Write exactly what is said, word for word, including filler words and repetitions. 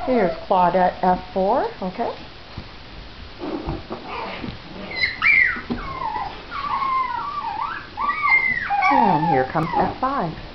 Here's Claudette F four, okay? And here comes F five.